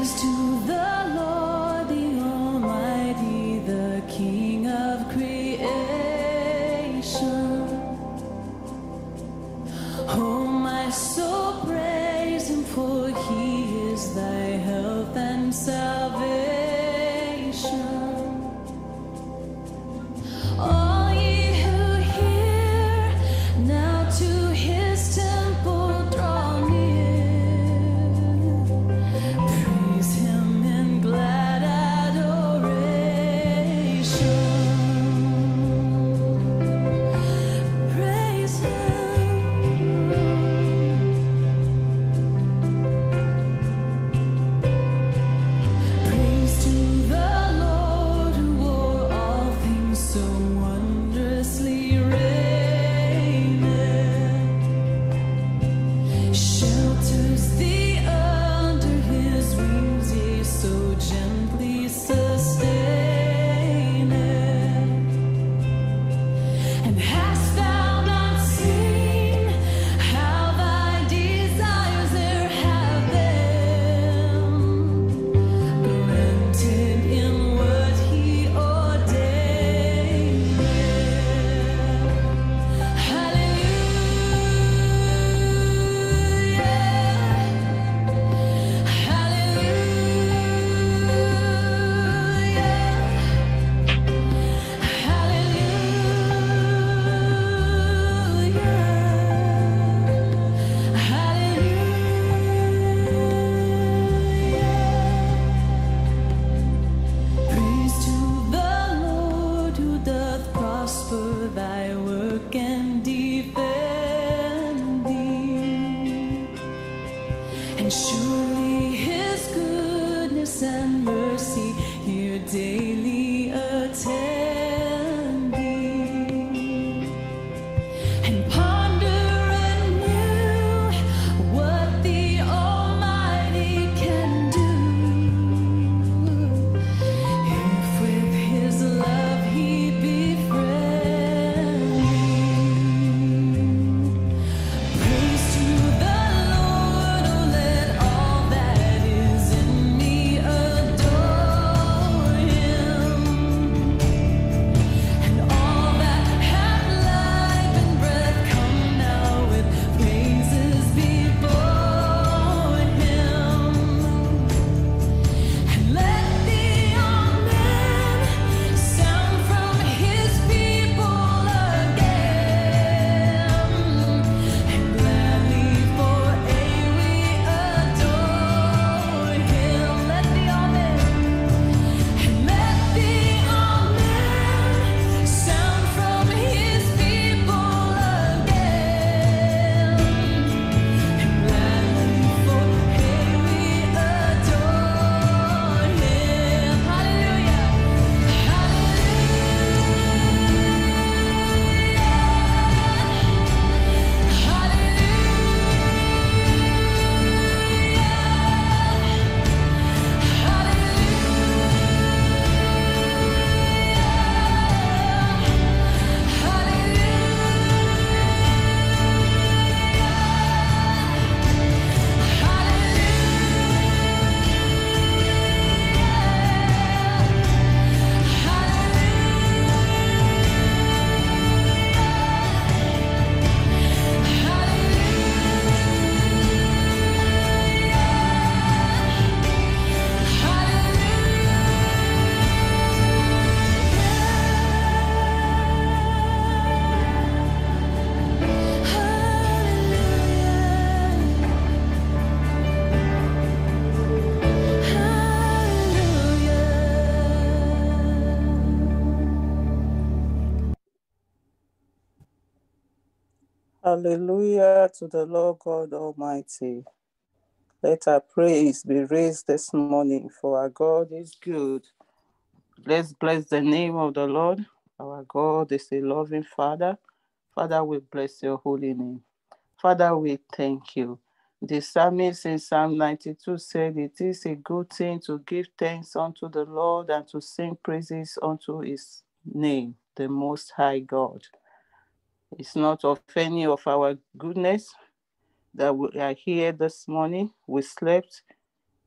Hallelujah to the Lord God Almighty. Let our praise be raised this morning, for our God is good. Let's bless the name of the Lord. Our God is a loving Father. Father, we bless your holy name. Father, we thank you. The psalmist in Psalm 92 said, "It is a good thing to give thanks unto the Lord and to sing praises unto his name, the Most High God." It's not of any of our goodness that we are here this morning. We slept.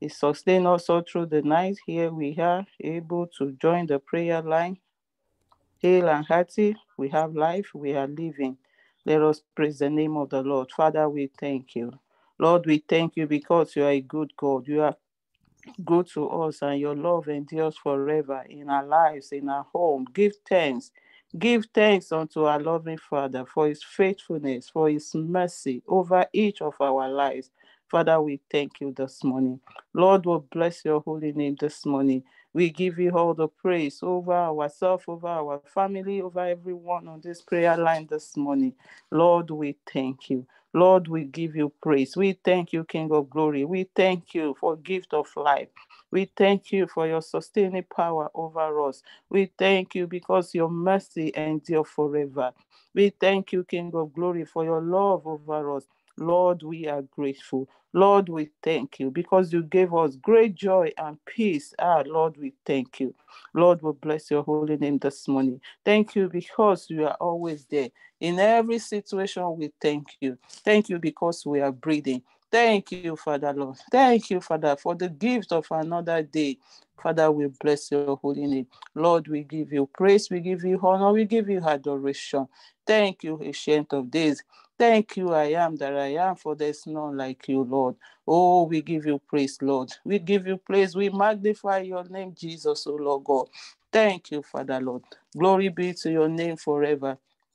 He sustained us all through the night. Here we are able to join the prayer line. Hale and hearty, we have life, we are living. Let us praise the name of the Lord. Father, we thank you. Lord, we thank you because you are a good God. You are good to us, and your love endures forever in our lives, in our home. Give thanks. Give thanks unto our loving Father for his faithfulness, for his mercy over each of our lives. Father, we thank you this morning. Lord, we bless your holy name this morning. We give you all the praise over ourselves, over our family, over everyone on this prayer line this morning. Lord, we thank you. Lord, we give you praise. We thank you, King of glory. We thank you for gift of life. We thank you for your sustaining power over us. We thank you because your mercy endure forever. We thank you, King of glory, for your love over us. Lord, we are grateful. Lord, we thank you because you gave us great joy and peace. Lord, we thank you. Lord, we bless your holy name this morning. Thank you because you are always there. In every situation, we thank you. Thank you because we are breathing. Thank you, Father, Lord. Thank you, Father, for the gift of another day. Father, we bless your holy name. Lord, we give you praise, we give you honor, we give you adoration. Thank you, Ancient of Days. Thank you, I am that I am, for there's none like you, Lord. Oh, we give you praise, Lord. We give you praise. We magnify your name, Jesus, oh Lord God. Thank you, Father, Lord. Glory be to your name forever.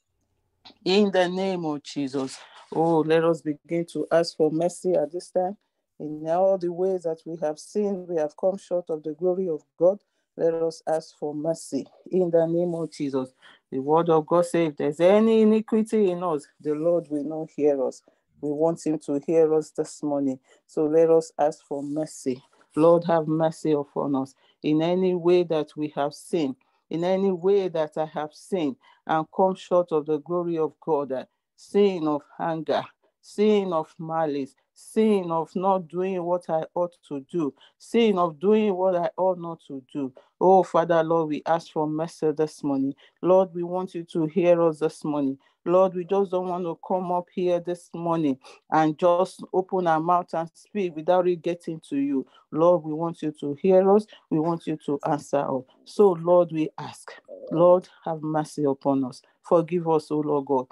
In the name of Jesus. Oh, let us begin to ask for mercy at this time. In all the ways that we have sinned, we have come short of the glory of God. Let us ask for mercy in the name of Jesus. The word of God says, if there's any iniquity in us, the Lord will not hear us. We want him to hear us this morning. So let us ask for mercy. Lord, have mercy upon us in any way that we have sinned, in any way that I have sinned and come short of the glory of God. Sin of anger, sin of malice, sin of not doing what I ought to do, sin of doing what I ought not to do. Oh, Father, Lord, we ask for mercy this morning. Lord, we want you to hear us this morning. Lord, we just don't want to come up here this morning and just open our mouth and speak without it getting to you. Lord, we want you to hear us. We want you to answer us. So, Lord, we ask. Lord, have mercy upon us. Forgive us, O Lord God,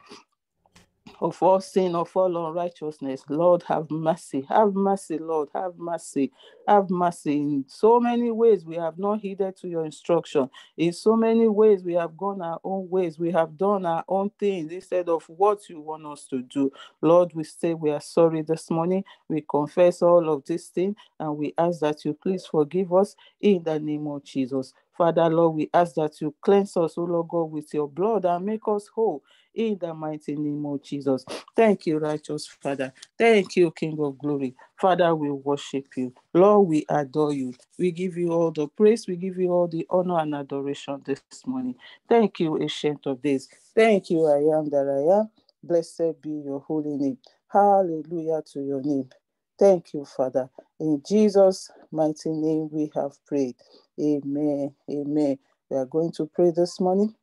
of all sin, of all unrighteousness. Lord, have mercy. Have mercy, Lord. Have mercy. Have mercy. In so many ways, we have not heeded to your instruction. In so many ways, we have gone our own ways. We have done our own things instead of what you want us to do. Lord, we say we are sorry this morning. We confess all of these things, and we ask that you please forgive us in the name of Jesus. Father, Lord, we ask that you cleanse us, O Lord God, with your blood and make us whole in the mighty name of Jesus. Thank you, righteous Father. Thank you, King of glory. Father, we worship you. Lord, we adore you. We give you all the praise. We give you all the honor and adoration this morning. Thank you, Ancient of Days. Thank you, I am that I am. Blessed be your holy name. Hallelujah to your name. Thank you, Father. In Jesus' mighty name we have prayed. Amen. Amen. We are going to pray this morning.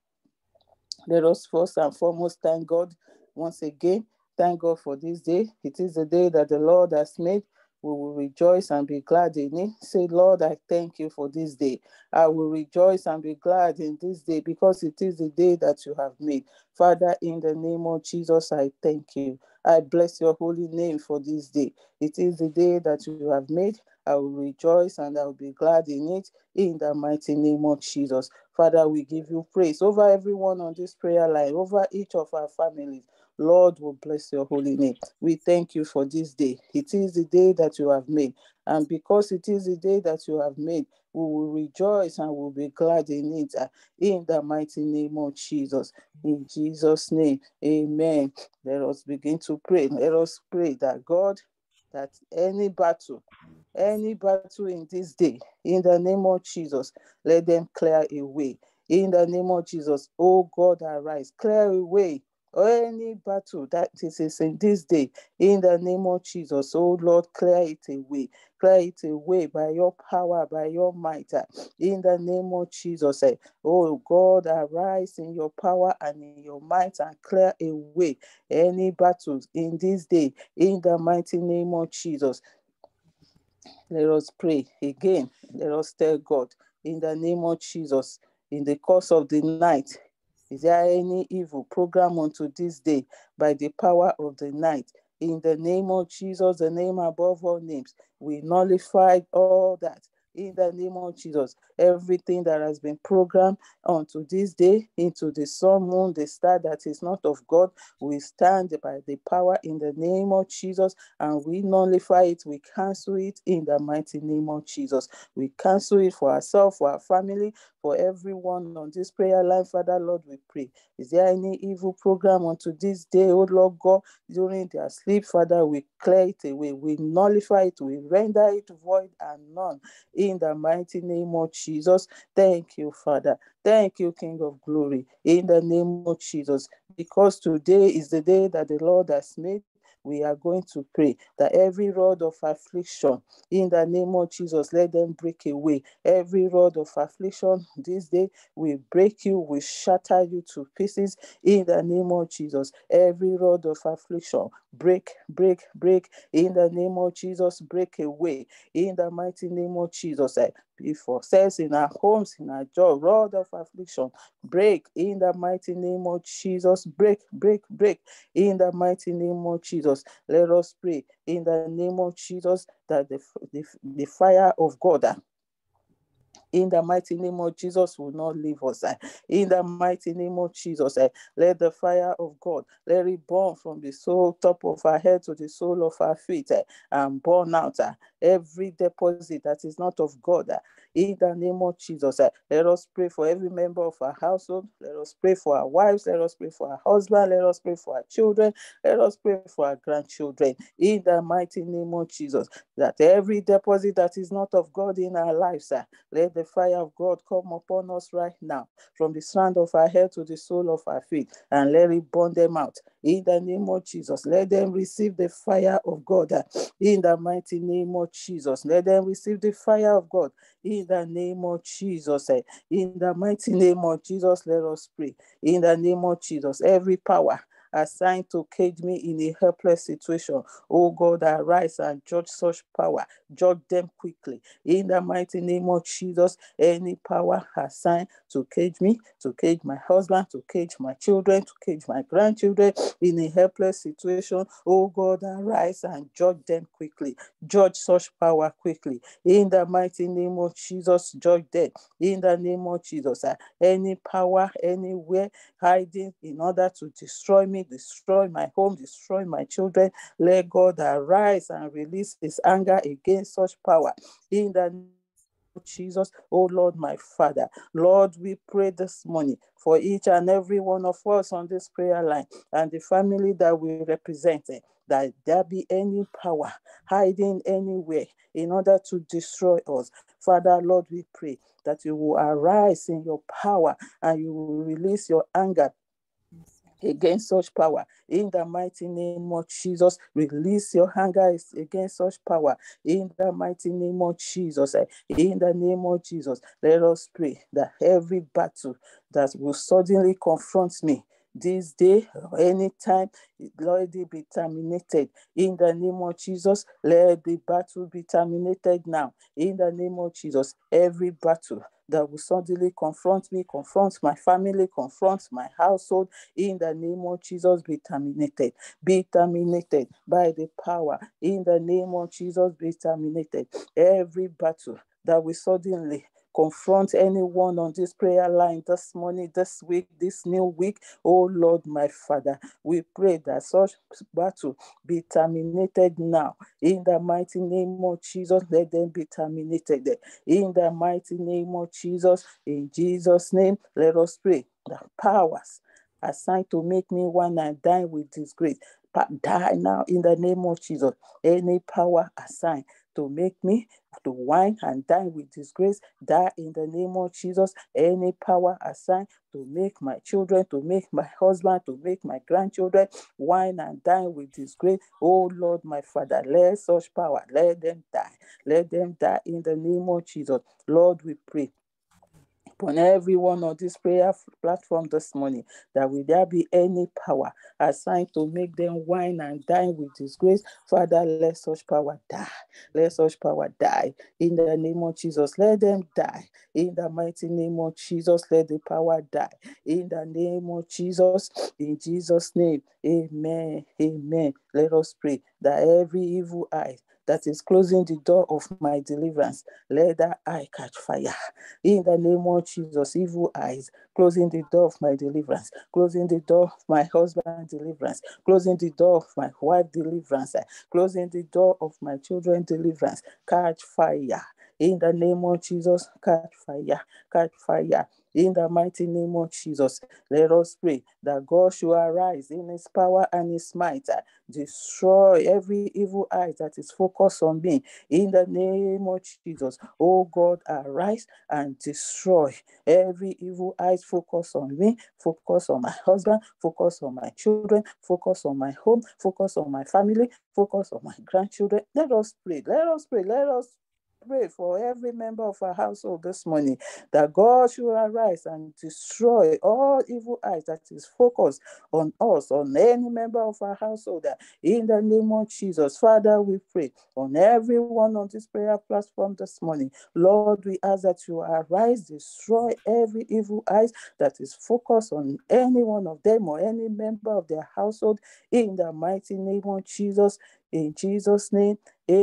Let us first and foremost thank God once again. Thank God for this day. It is the day that the Lord has made. We will rejoice and be glad in it. Say, Lord, I thank you for this day. I will rejoice and be glad in this day because it is the day that you have made. Father, in the name of Jesus, I thank you. I bless your holy name for this day. It is the day that you have made. I will rejoice and I will be glad in it in the mighty name of Jesus. Father, we give you praise over everyone on this prayer line, over each of our families. Lord, we bless your holy name. We thank you for this day. It is the day that you have made. And because it is the day that you have made, we will rejoice and will be glad in it in the mighty name of Jesus. In Jesus' name, amen. Let us begin to pray. Let us pray that God, that any battle in this day, in the name of Jesus, let them clear away. In the name of Jesus, oh God, arise, clear away any battle that is in this day. In the name of Jesus, oh Lord, clear it away. Clear it away by your power, by your might. In the name of Jesus, oh God, arise in your power and in your might and clear away any battles in this day. In the mighty name of Jesus. Let us pray again. Let us tell God in the name of Jesus, in the course of the night, is there any evil program unto this day by the power of the night? In the name of Jesus, the name above all names, we nullify all that. In the name of Jesus, everything that has been programmed unto this day, into the sun, moon, the star that is not of God, we stand by the power in the name of Jesus, and we nullify it. We cancel it in the mighty name of Jesus. We cancel it for ourselves, for our family, for everyone on this prayer line. Father, Lord, we pray. Is there any evil program unto this day, oh Lord God, during their sleep? Father, we clear it away. We nullify it. We render it void and none in the mighty name of Jesus. Thank you, Father. Thank you, King of Glory, in the name of Jesus. Because today is the day that the Lord has made, we are going to pray that every rod of affliction, in the name of Jesus, let them break away. Every rod of affliction this day, we break you, we shatter you to pieces in the name of Jesus. Every rod of affliction, break, break, break in the name of Jesus, break away in the mighty name of Jesus. Before says in our homes, in our job, rod of affliction, break in the mighty name of Jesus. Break, break, break in the mighty name of Jesus. Let us pray in the name of Jesus that the fire of God in the mighty name of Jesus will not leave us. In the mighty name of Jesus, let the fire of God, let it burn from the top of our head to the sole of our feet, and burn out every deposit that is not of God. In the name of Jesus, let us pray for every member of our household. Let us pray for our wives. Let us pray for our husband. Let us pray for our children. Let us pray for our grandchildren. In the mighty name of Jesus, that every deposit that is not of God in our lives, let the fire of God come upon us right now, from the strand of our head to the sole of our feet, and let it burn them out. In the name of Jesus, let them receive the fire of God. In the mighty name of Jesus, let them receive the fire of God. In the name of Jesus, in the mighty name of Jesus, let us pray. In the name of Jesus, every power assigned to cage me in a helpless situation, oh God, arise and judge such power. Judge them quickly. In the mighty name of Jesus, any power assigned to cage me, to cage my husband, to cage my children, to cage my grandchildren in a helpless situation, oh God, arise and judge them quickly. Judge such power quickly. In the mighty name of Jesus, judge them. In the name of Jesus, any power anywhere hiding in order to destroy me, destroy my home, destroy my children, let God arise and release his anger against such power. In the name of Jesus, oh Lord, my Father, Lord, we pray this morning for each and every one of us on this prayer line and the family that we represent, that there be any power hiding anywhere in order to destroy us. Father, Lord, we pray that you will arise in your power and you will release your anger against such power. In the mighty name of Jesus, release your anger against such power. In the mighty name of Jesus, in the name of Jesus, let us pray that every battle that will suddenly confront me this day or anytime, let it be terminated. In the name of Jesus, let the battle be terminated now. In the name of Jesus, every battle that will suddenly confront me, confront my family, confront my household, in the name of Jesus, be terminated. Be terminated by the power. In the name of Jesus, be terminated. Every battle that will suddenly confront anyone on this prayer line this morning, this week, this new week, oh Lord, my Father, we pray that such battle be terminated now. In the mighty name of Jesus, let them be terminated. In the mighty name of Jesus, in Jesus' name, let us pray. The powers assigned to make me one and die with disgrace, die now in the name of Jesus. Any power assigned to make me to whine and die with disgrace, die in the name of Jesus. Any power assigned to make my children, to make my husband, to make my grandchildren whine and die with disgrace, oh Lord, my Father, let such power, let them die. Let them die in the name of Jesus. Lord, we pray. upon everyone on this prayer platform this morning, that will there be any power assigned to make them wine and dine with disgrace, Father, let such power die. Let such power die. In the name of Jesus, let them die. In the mighty name of Jesus, let the power die. In the name of Jesus, in Jesus' name, amen. Amen. Let us pray that every evil eye that is closing the door of my deliverance, let that eye catch fire. In the name of Jesus, evil eyes closing the door of my deliverance, closing the door of my husband's deliverance, closing the door of my wife's deliverance, closing the door of my children's deliverance, catch fire. In the name of Jesus, catch fire, catch fire. In the mighty name of Jesus, let us pray that God should arise in his power and his might, destroy every evil eye that is focused on me. In the name of Jesus, oh God, arise and destroy every evil eyes focus on me, focus on my husband, focus on my children, focus on my home, focus on my family, focus on my grandchildren. Let us pray. Let us pray. Let us pray for every member of our household this morning, that God should arise and destroy all evil eyes that is focused on us, on any member of our household. In the name of Jesus, Father, we pray on everyone on this prayer platform this morning. Lord, we ask that you arise, destroy every evil eyes that is focused on any one of them or any member of their household. In the mighty name of Jesus, in Jesus' name,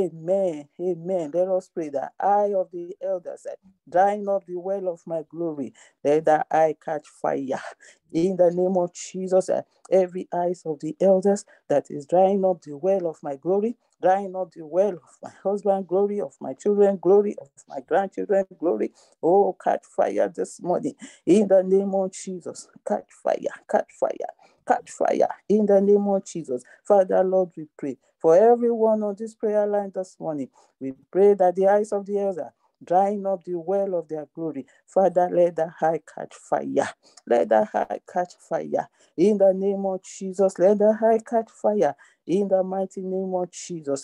amen. Amen. Let us pray that eye of the elders, drying up the well of my glory, let that eye catch fire. In the name of Jesus, every eyes of the elders that is drying up the well of my glory, drying up the well of my husband, glory of my children, glory of my grandchildren, glory. Oh, catch fire this morning. In the name of Jesus, catch fire, catch fire. Catch fire in the name of Jesus. Father, Lord, we pray for everyone on this prayer line this morning. We pray that the eyes of the elder drying up the well of their glory. Father, let the eye catch fire. Let the eye catch fire. In the name of Jesus, let the eye catch fire. In the mighty name of Jesus,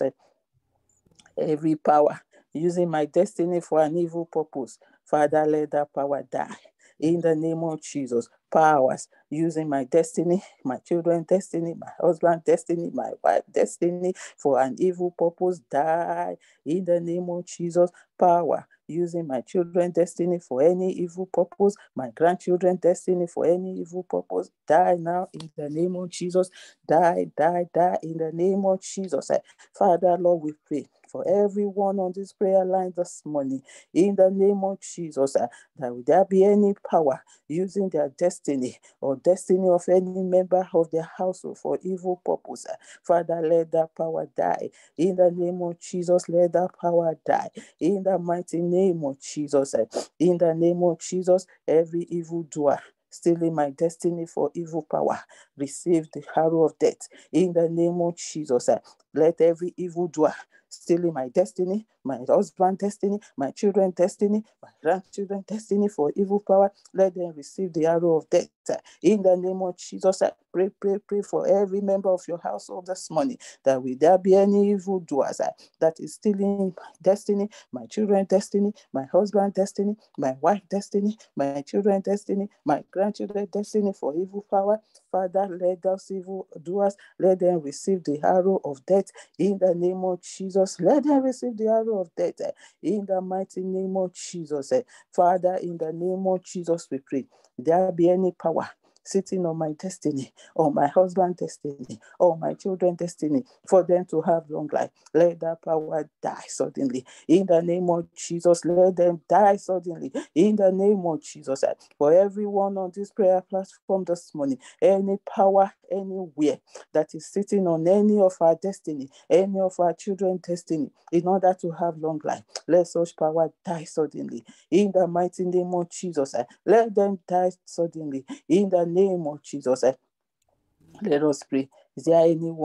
every power using my destiny for an evil purpose, Father, let that power die. In the name of Jesus, powers using my destiny, my children's destiny, my husband's destiny, my wife's destiny for an evil purpose, die. In the name of Jesus, power using my children's destiny for any evil purpose, my grandchildren's destiny for any evil purpose, die now in the name of Jesus. Die, die, die in the name of Jesus. Father, Lord, we pray for everyone on this prayer line this morning, in the name of Jesus, that will there be any power using their destiny or destiny of any member of their household for evil purpose. Father, let that power die. In the name of Jesus, let that power die. In the mighty name of Jesus, in the name of Jesus, every evil doer stealing my destiny for evil power, receive the arrow of death. In the name of Jesus, let every evil doer stealing my destiny, my husband's destiny, my children's destiny, my grandchildren's destiny for evil power, let them receive the arrow of death. In the name of Jesus, I pray for every member of your household this morning, that will there be any evil doers that is stealing my destiny, my children's destiny, my husband's destiny, my wife's destiny, my children's destiny, my grandchildren's destiny for evil power. Father, let those evil doers, let them receive the arrow of death. In the name of Jesus, let them receive the arrow of death. In the mighty name of Jesus, Father, in the name of Jesus, we pray. There be any power sitting on my destiny, or my husband's destiny, or my children's destiny, for them to have long life. Let that power die suddenly. In the name of Jesus, let them die suddenly. In the name of Jesus, for everyone on this prayer platform this morning, any power anywhere that is sitting on any of our destiny, any of our children's destiny, in order to have long life, let such power die suddenly. In the mighty name of Jesus, let them die suddenly. In the name of Jesus, let us pray. Is there anyone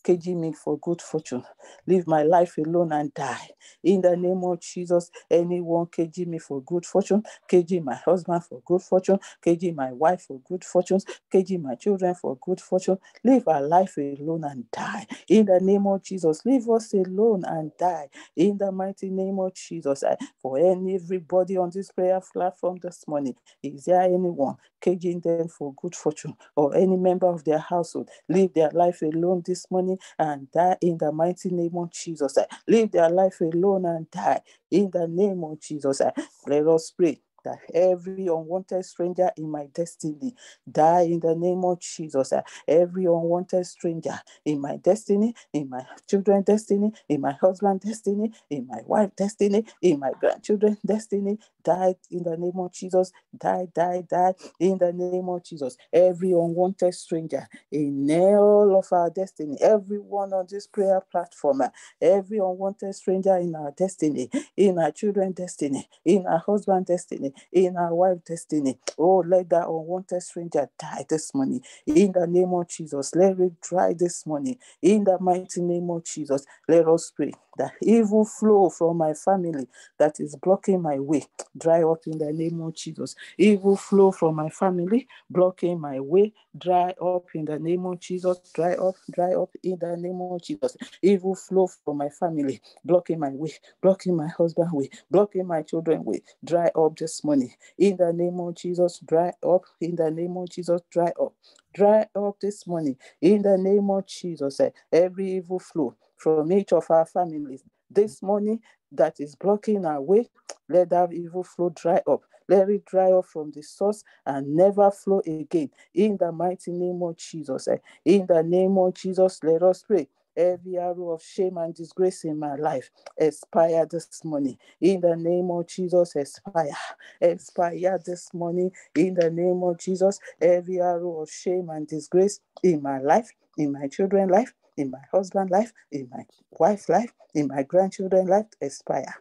KG me for good fortune. Leave my life alone and die. In the name of Jesus, anyone KG me for good fortune, KG my husband for good fortune, KG my wife for good fortune, KG my children for good fortune. Leave our life alone and die. In the name of Jesus, leave us alone and die. In the mighty name of Jesus, for everybody on this prayer platform this morning, is there anyone caging them for good fortune, or any member of their household live their life alone this morning and die in the mighty name of Jesus? Live their life alone and die in the name of Jesus. Let us pray that every unwanted stranger in my destiny die in the name of Jesus. Every unwanted stranger in my destiny, in my children's destiny, in my husband's destiny, in my wife's destiny, in my grandchildren's destiny, die in the name of Jesus. Die, die, die in the name of Jesus. Every unwanted stranger in all of our destiny, everyone on this prayer platform, every unwanted stranger in our destiny, in our children's destiny, in our husband's destiny, in our wife's destiny. Oh, let that unwanted stranger die this morning. In the name of Jesus, let it die this morning. In the mighty name of Jesus, let us pray that evil flow from my family that is blocking my way, dry up in the name of Jesus. Evil flow from my family, blocking my way, dry up in the name of Jesus. Dry up in the name of Jesus. Evil flow from my family, blocking my way, blocking my husband's way, blocking my children's way, dry up this morning. In the name of Jesus, dry up. In the name of Jesus, dry up. Dry up this morning. In the name of Jesus, every evil flow from each of our families this morning that is blocking our way, let that evil flow dry up. Let it dry up from the source and never flow again. In the mighty name of Jesus. In the name of Jesus, let us pray. Every arrow of shame and disgrace in my life expire this morning. In the name of Jesus, expire. Expire this morning. In the name of Jesus, every arrow of shame and disgrace in my life, in my children's life, in my husband's life, in my wife's life, in my grandchildren's life, expire.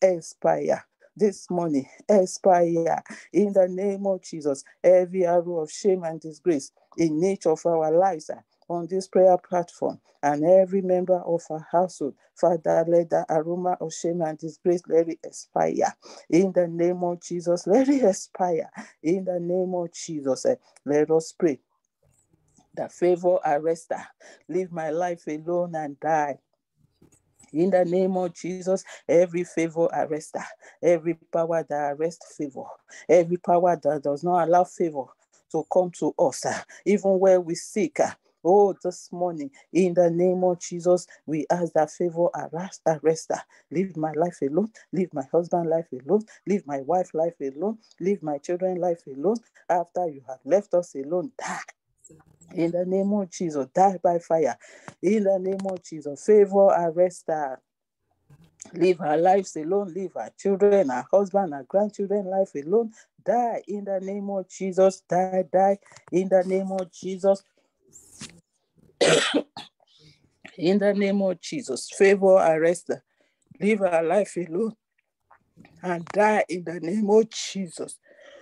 Expire this morning. Expire in the name of Jesus. Every arrow of shame and disgrace in each of our lives on this prayer platform and every member of our household, Father, let the aroma of shame and disgrace, let it expire. In the name of Jesus, let it expire. In the name of Jesus, let us pray. The favor arrester, leave my life alone and die. In the name of Jesus, every favor arrester, every power that arrests favor, every power that does not allow favor to come to us, even where we seek. Oh, this morning, in the name of Jesus, we ask that favor arrester. Leave my life alone. Leave my husband's life alone. Leave my wife's life alone. Leave my children's life alone. After you have left us alone, die. In the name of Jesus, die by fire. In the name of Jesus, favor arrest her. Leave our lives alone. Leave our children, our husband, our grandchildren life alone. Die in the name of Jesus. Die, die in the name of Jesus. In the name of Jesus, favor arrest her. Leave our life alone and die in the name of Jesus.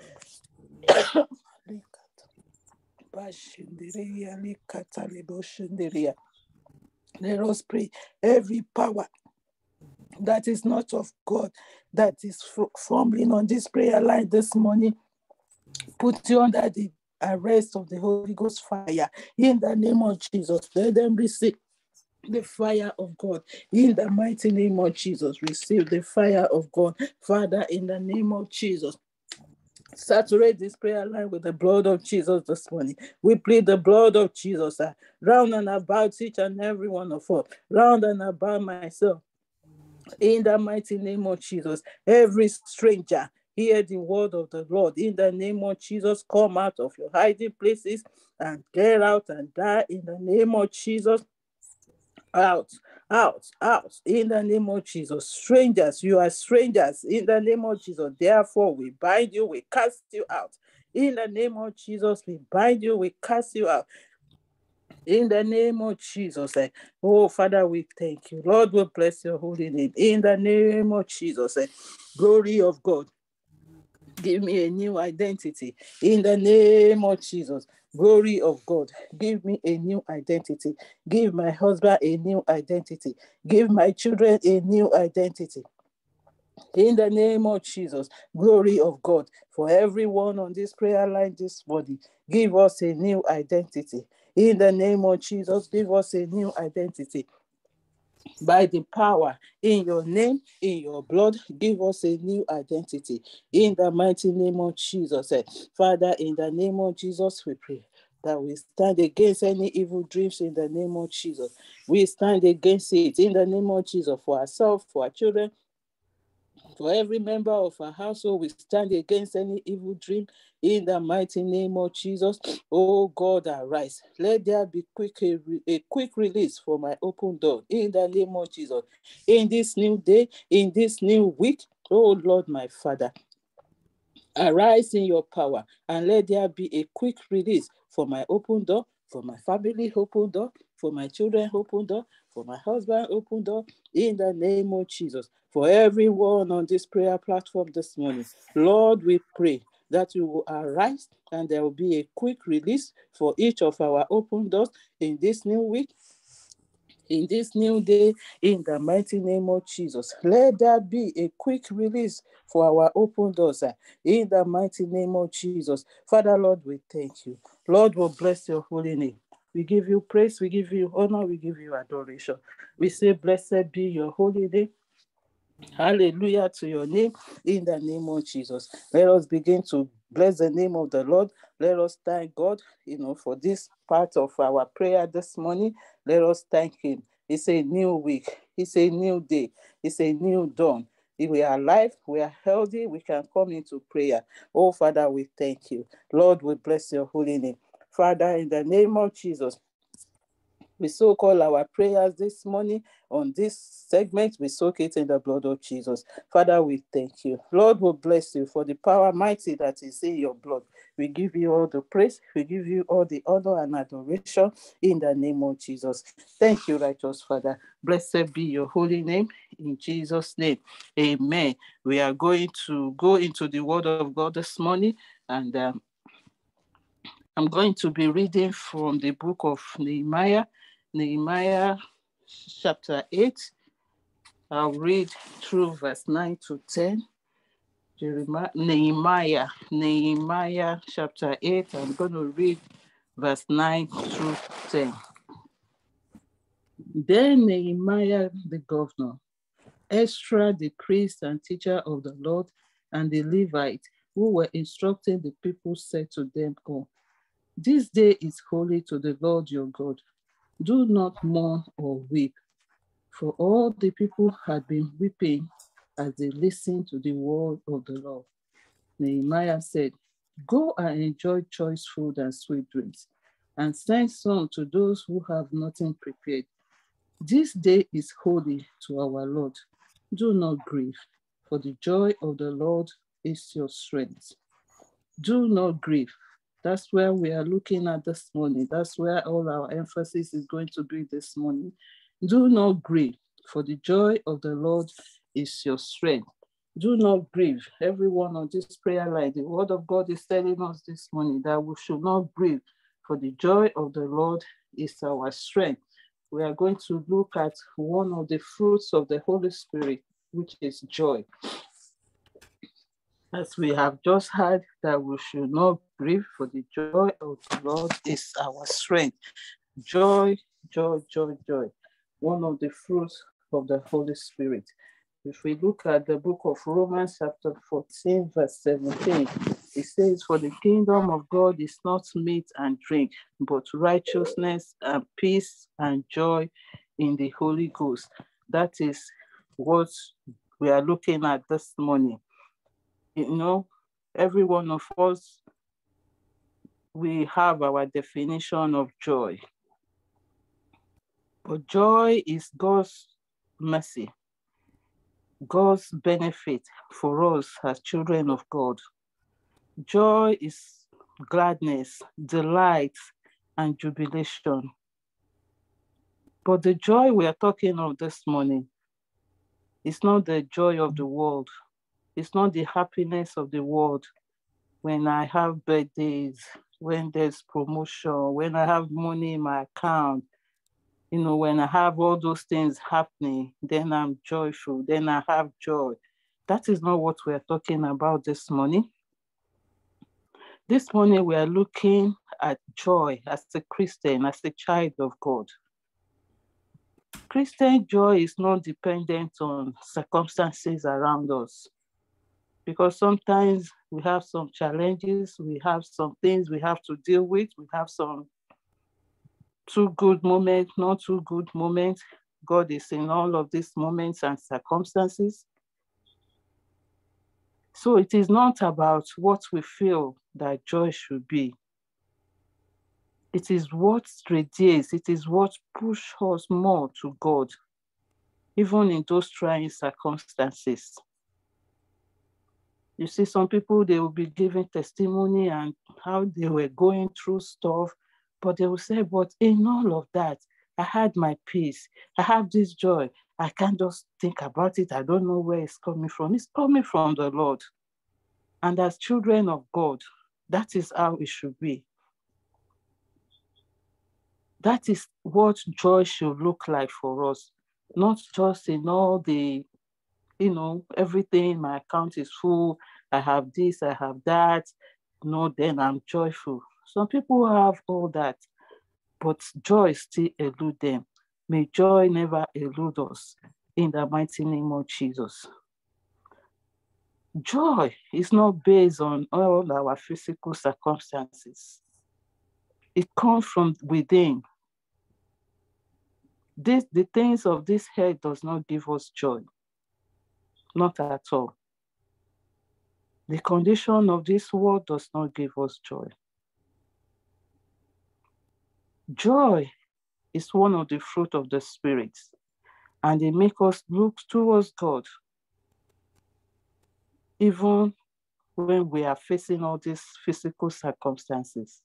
Let us pray. Every power that is not of God, that is fumbling on this prayer line this morning, put you under the arrest of the Holy Ghost fire. In the name of Jesus, let them receive the fire of God. In the mighty name of Jesus, receive the fire of God. Father, in the name of Jesus, saturate this prayer line with the blood of Jesus this morning. We plead the blood of Jesus round and about each and every one of us, round and about myself. In the mighty name of Jesus, every stranger, hear the word of the Lord. In the name of Jesus, come out of your hiding places and get out and die. In the name of Jesus, out. In the name of Jesus. Strangers, you are strangers. In the name of Jesus. Therefore, we bind you, we cast you out. In the name of Jesus, we bind you, we cast you out. In the name of Jesus. Oh, Father, we thank you. Lord, we bless your holy name. In the name of Jesus. Glory of God. Give me a new identity. In the name of Jesus. Glory of God, give me a new identity. Give my husband a new identity. Give my children a new identity. In the name of Jesus, glory of God, for everyone on this prayer line this morning, give us a new identity. In the name of Jesus, give us a new identity. By the power in your name, in your blood, give us a new identity. In the mighty name of Jesus. Father, in the name of Jesus, we pray that we stand against any evil dreams in the name of Jesus. We stand against it in the name of Jesus for ourselves, for our children, for every member of our household. We stand against any evil dream in the mighty name of Jesus. Oh God, arise. Let there be a quick release for my open door in the name of Jesus. In this new day, in this new week, oh Lord, my Father, arise in your power and let there be a quick release for my open door, for my family open door, for my children open door, for my husband open door, in the name of Jesus. For everyone on this prayer platform this morning, Lord, we pray that you will arise and there will be a quick release for each of our open doors in this new week, in this new day, in the mighty name of Jesus. Let there be a quick release for our open doors in the mighty name of Jesus. Father, Lord, we thank you. Lord, we bless your holy name. We give you praise, we give you honor, we give you adoration. We say, blessed be your holy name. Hallelujah to your name, in the name of Jesus. Let us begin to bless the name of the Lord. Let us thank God, for this part of our prayer this morning. Let us thank him. It's a new week. It's a new day. It's a new dawn. If we are alive, we are healthy, we can come into prayer. Oh, Father, we thank you. Lord, we bless your holy name. Father, in the name of Jesus, we soak all our prayers this morning on this segment. We soak it in the blood of Jesus. Father, we thank you. Lord, we bless you for the power mighty that is in your blood. We give you all the praise. We give you all the honor and adoration in the name of Jesus. Thank you, righteous Father. Blessed be your holy name in Jesus' name. Amen. We are going to go into the word of God this morning, and I'm going to be reading from the book of Nehemiah chapter 8. I'll read through verse 9 to 10. Nehemiah chapter 8. I'm going to read verse 9 through 10. Then Nehemiah the governor, Ezra the priest and teacher of the Lord, and the Levite who were instructing the people said to them all, "This day is holy to the Lord your God. Do not mourn or weep." For all the people had been weeping as they listened to the word of the Lord. Nehemiah said, "Go and enjoy choice food and sweet drinks, and send some to those who have nothing prepared. This day is holy to our Lord. Do not grieve, for the joy of the Lord is your strength." Do not grieve. That's where we are looking at this morning. That's where all our emphasis is going to be this morning. Do not grieve, for the joy of the Lord is your strength. Do not grieve. Everyone on this prayer line, the word of God is telling us this morning that we should not grieve, for the joy of the Lord is our strength. We are going to look at one of the fruits of the Holy Spirit, which is joy. As we have just heard, that we should not grieve, for the joy of the Lord is our strength. Joy, joy, joy, joy. One of the fruits of the Holy Spirit. If we look at the book of Romans chapter 14, verse 17, it says, "For the kingdom of God is not meat and drink, but righteousness and peace and joy in the Holy Ghost." That is what we are looking at this morning. Every one of us, we have our definition of joy. But joy is God's mercy, God's benefit for us as children of God. Joy is gladness, delight, and jubilation. But the joy we are talking of this morning is not the joy of the world. It's not the happiness of the world. When I have birthdays, when there's promotion, when I have money in my account, when I have all those things happening, then I'm joyful, then I have joy. That is not what we're talking about this morning. This morning, we are looking at joy as a Christian, as a child of God. Christian joy is not dependent on circumstances around us, because sometimes we have some challenges, we have some things we have to deal with, we have some too good moments, not too good moments. God is in all of these moments and circumstances. So it is not about what we feel that joy should be. It is what radiates, it is what pushes us more to God, even in those trying circumstances. You see, some people, they will be giving testimony and how they were going through stuff, but they will say, but in all of that, I had my peace. I have this joy. I can't just think about it. I don't know where it's coming from. It's coming from the Lord. And as children of God, that is how it should be. That is what joy should look like for us, not just in all the, everything, my account is full, I have this, I have that, then I'm joyful. Some people have all that, but joy still eludes them. May joy never elude us in the mighty name of Jesus. Joy is not based on all our physical circumstances. It comes from within. The things of this earth does not give us joy. Not at all. The condition of this world does not give us joy. Joy is one of the fruit of the Spirit, and they make us look towards God, even when we are facing all these physical circumstances.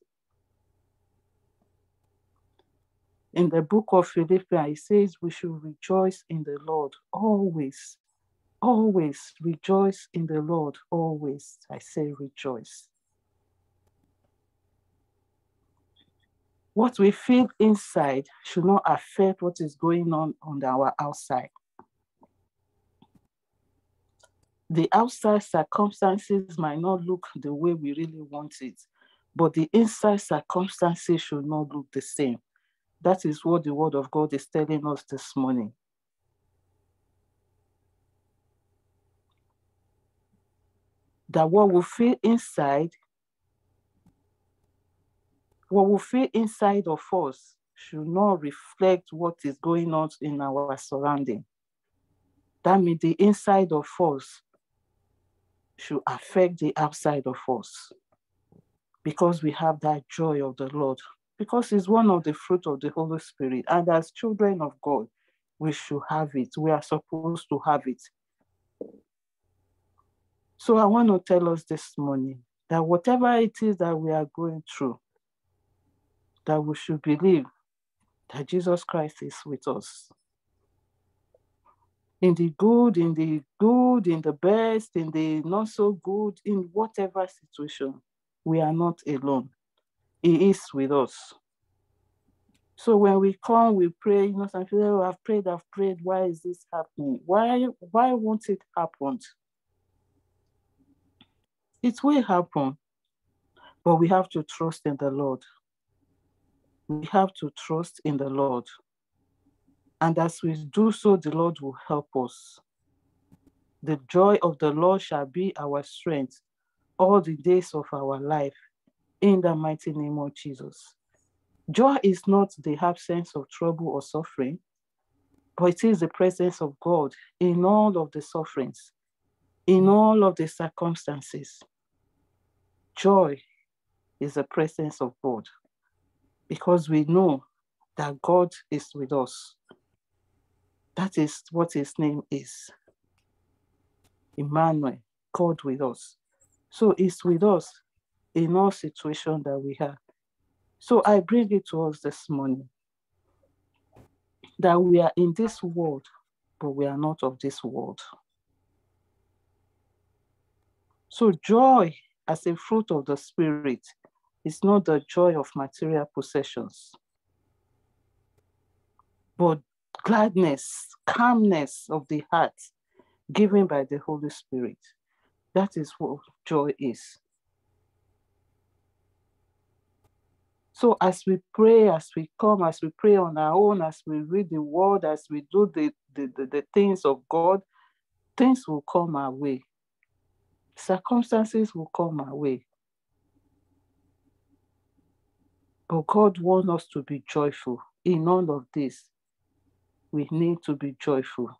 In the book of Philippians, it says we should rejoice in the Lord always. Always rejoice in the Lord, always. I say rejoice. What we feel inside should not affect what is going on our outside. The outside circumstances might not look the way we really want it, but the inside circumstances should not look the same. That is what the Word of God is telling us this morning. That what we feel inside of us should not reflect what is going on in our surrounding. That means the inside of us should affect the outside of us, because we have that joy of the Lord, because it's one of the fruit of the Holy Spirit. And as children of God, we should have it. We are supposed to have it. So I want to tell us this morning that whatever it is that we are going through, that we should believe that Jesus Christ is with us. In the good, in the best, in the not so good, in whatever situation, we are not alone. He is with us. So when we come, we pray, some people say, oh, I've prayed, why is this happening? Why won't it happen? It will happen, but we have to trust in the Lord. We have to trust in the Lord. And as we do so, the Lord will help us. The joy of the Lord shall be our strength all the days of our life, in the mighty name of Jesus. Joy is not the absence of trouble or suffering, but it is the presence of God in all of the sufferings, in all of the circumstances. Joy is the presence of God, because we know that God is with us. That is what his name is. Emmanuel, God with us. So he's with us in all situations that we have. So I bring it to us this morning that we are in this world, but we are not of this world. So joy as a fruit of the Spirit It's not the joy of material possessions, but gladness, calmness of the heart given by the Holy Spirit. That is what joy is. So as we pray, as we come, as we pray on our own, as we read the word, as we do the things of God, things will come our way. Circumstances will come our way. But God wants us to be joyful. In all of this, we need to be joyful.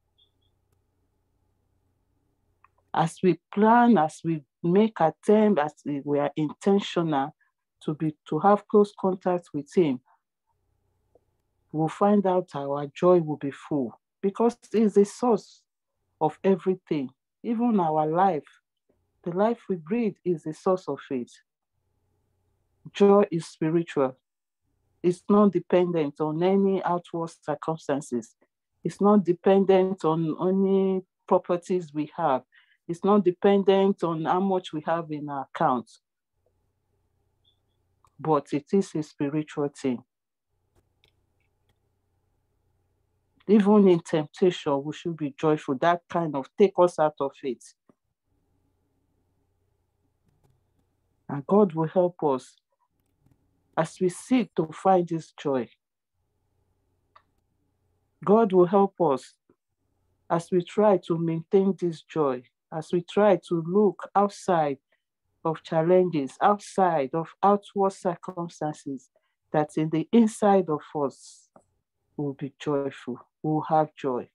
As we plan, as we make attempt, as we are intentional to have close contact with Him, we'll find out our joy will be full, because it is the source of everything. Even our life, the life we breathe is the source of it. Joy is spiritual. It's not dependent on any outward circumstances. It's not dependent on any properties we have. It's not dependent on how much we have in our account. But it is a spiritual thing. Even in temptation, we should be joyful. That kind of take us out of it. And God will help us as we seek to find this joy. God will help us as we try to maintain this joy, as we try to look outside of challenges, outside of outward circumstances, that in the inside of us we'll be joyful, we'll have joy.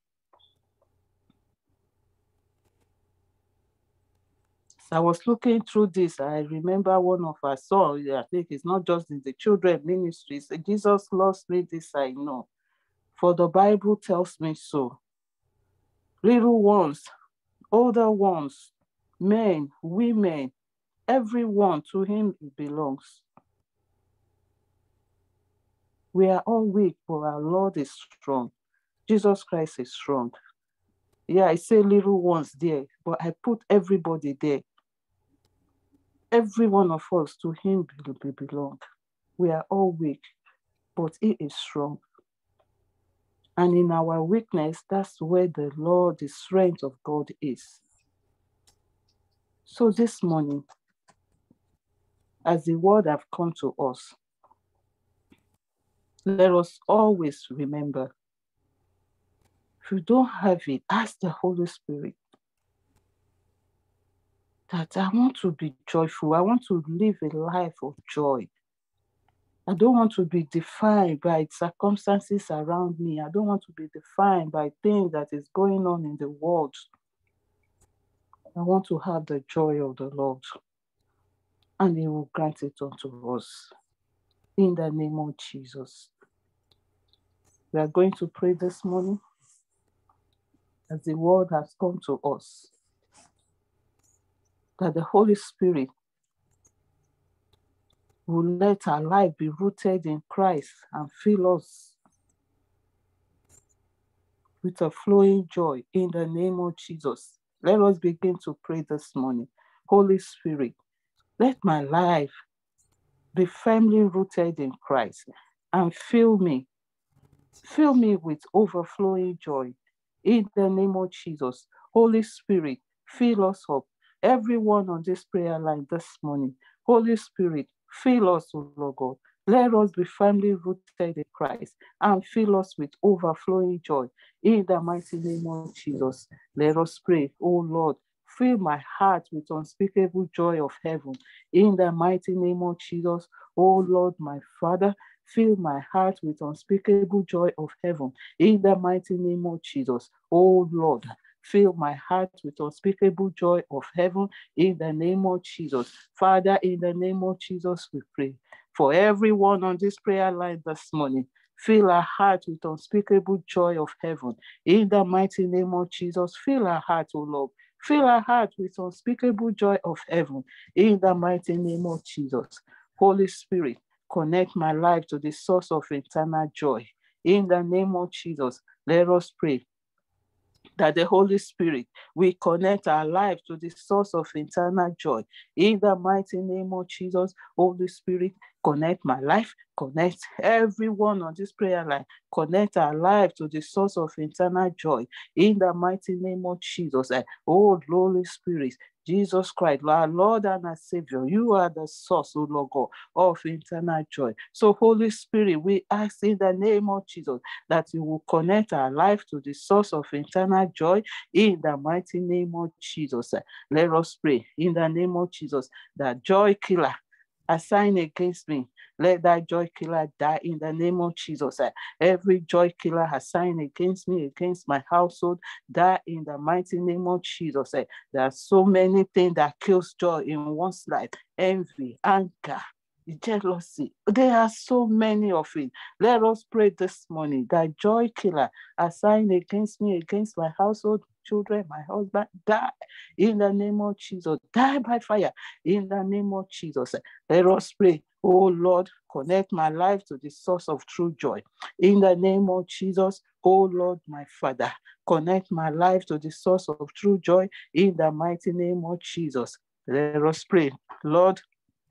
So I was looking through this, I remember one of our songs, I think it's not just in the children ministries, Jesus loves me, this I know, for the Bible tells me so. Little ones, older ones, men, women, everyone, to Him it belongs. We are all weak, but our Lord is strong. Jesus Christ is strong. Yeah, I say little ones there, but I put everybody there. Every one of us, to Him belong. We are all weak, but He is strong. And in our weakness, that's where the Lord, the strength of God is. So this morning, as the word have come to us, let us always remember, if you don't have it, ask the Holy Spirit that I want to be joyful. I want to live a life of joy. I don't want to be defined by circumstances around me. I don't want to be defined by things that is going on in the world. I want to have the joy of the Lord, and He will grant it unto us. In the name of Jesus. We are going to pray this morning as the word has come to us, that the Holy Spirit will let our life be rooted in Christ and fill us with a flowing joy in the name of Jesus. Let us begin to pray this morning. Holy Spirit, let my life be firmly rooted in Christ and fill me with overflowing joy in the name of Jesus. Holy Spirit, fill us up. Everyone on this prayer line this morning, Holy Spirit, fill us, O Lord God. Let us be firmly rooted in Christ and fill us with overflowing joy in the mighty name of Jesus. Let us pray, O Lord, fill my heart with unspeakable joy of heaven in the mighty name of Jesus. O Lord, my Father, fill my heart with unspeakable joy of heaven in the mighty name of Jesus. O Lord, fill my heart with unspeakable joy of heaven in the name of Jesus. Father, in the name of Jesus, we pray. For everyone on this prayer line this morning, fill our heart with unspeakable joy of heaven in the mighty name of Jesus. Fill our heart, O Lord. Fill our heart with unspeakable joy of heaven in the mighty name of Jesus. Holy Spirit, connect my life to the source of eternal joy. In the name of Jesus, let us pray that the Holy Spirit will connect our life to the source of eternal joy. In the mighty name of Jesus, Holy Spirit, connect my life, connect everyone on this prayer line, connect our life to the source of eternal joy. In the mighty name of Jesus, oh Holy Spirit, Jesus Christ, our Lord and our Savior, you are the source, O Lord God, of eternal joy. So, Holy Spirit, we ask in the name of Jesus that you will connect our life to the source of eternal joy in the mighty name of Jesus. Let us pray in the name of Jesus that joy killer assigned against me, let that joy killer die in the name of Jesus. Every joy killer assigned against me, against my household, die in the mighty name of Jesus. There are so many things that kills joy in one's life: envy, anger, jealousy. There are so many of it. Let us pray this morning that joy killer assigned against me, against my household, children, my husband, die in the name of Jesus. Die by fire in the name of Jesus. Let us pray. Oh Lord, connect my life to the source of true joy. In the name of Jesus, oh Lord, my Father, connect my life to the source of true joy in the mighty name of Jesus. Let us pray. Lord,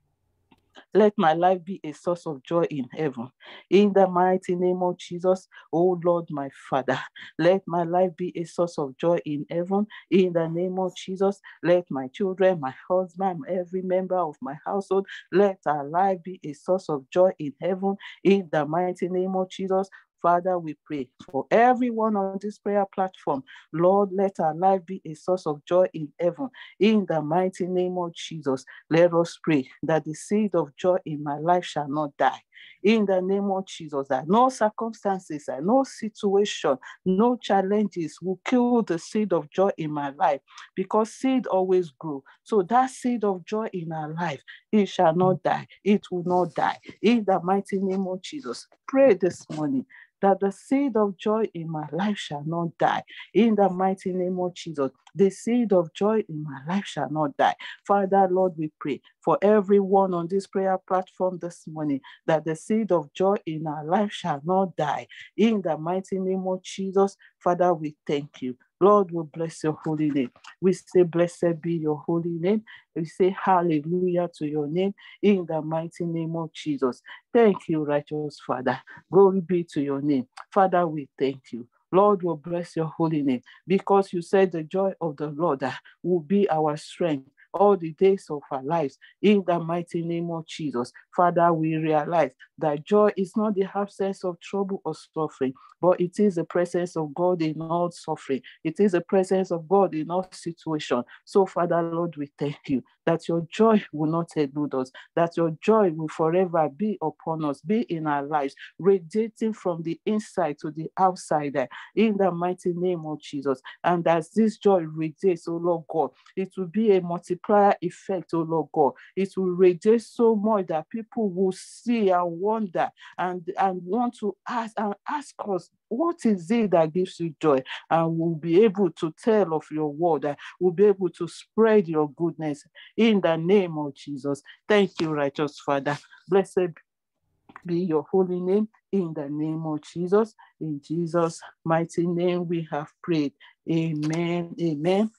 let my life be a source of joy in heaven. In the mighty name of Jesus, oh Lord, my Father, let my life be a source of joy in heaven. In the name of Jesus, let my children, my husband, every member of my household, let our life be a source of joy in heaven. In the mighty name of Jesus, Father, we pray for everyone on this prayer platform. Lord, let our life be a source of joy in heaven. In the mighty name of Jesus, let us pray that the seed of joy in my life shall not die. In the name of Jesus, that no circumstances, no situation, no challenges will kill the seed of joy in my life, because seed always grow. So that seed of joy in our life, it shall not die. It will not die. In the mighty name of Jesus, pray this morning that the seed of joy in my life shall not die. In the mighty name of Jesus, the seed of joy in my life shall not die. Father, Lord, we pray for everyone on this prayer platform this morning that the seed of joy in our life shall not die. In the mighty name of Jesus, Father, we thank you. Lord, we bless your holy name. We say, blessed be your holy name. We say, hallelujah to your name in the mighty name of Jesus. Thank you, righteous Father. Glory be to your name. Father, we thank you. Lord, will bless your holy name, because you said the joy of the Lord will be our strength all the days of our lives. In the mighty name of Jesus, Father, we realize that joy is not the absence of trouble or suffering, but it is the presence of God in all suffering. It is the presence of God in all situations. So, Father, Lord, we thank you that your joy will not elude us, that your joy will forever be upon us, be in our lives, radiating from the inside to the outside, in the mighty name of Jesus. And as this joy radiates, oh Lord God, it will be a multiplier effect, oh Lord God. It will radiate so much that people will see and wonder and want to ask us, what is it that gives you joy? And we'll be able to tell of your word. We'll be able to spread your goodness in the name of Jesus. Thank you, righteous Father. Blessed be your holy name in the name of Jesus. In Jesus' mighty name we have prayed. Amen. Amen.